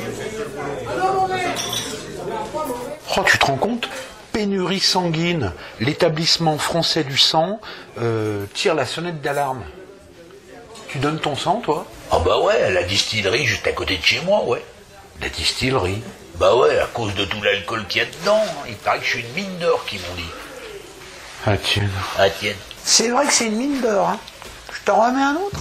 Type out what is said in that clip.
Oh, tu te rends compte? Pénurie sanguine. L'établissement français du sang tire la sonnette d'alarme. Tu donnes ton sang, toi? Ah bah ouais, à la distillerie juste à côté de chez moi, ouais. La distillerie? Bah ouais, à cause de tout l'alcool qu'il y a dedans. Il paraît que je suis une mine d'or, qu'ils m'ont dit. Ah tiens. Ah tienne. C'est vrai que c'est une mine d'or, hein. Je t'en remets un autre?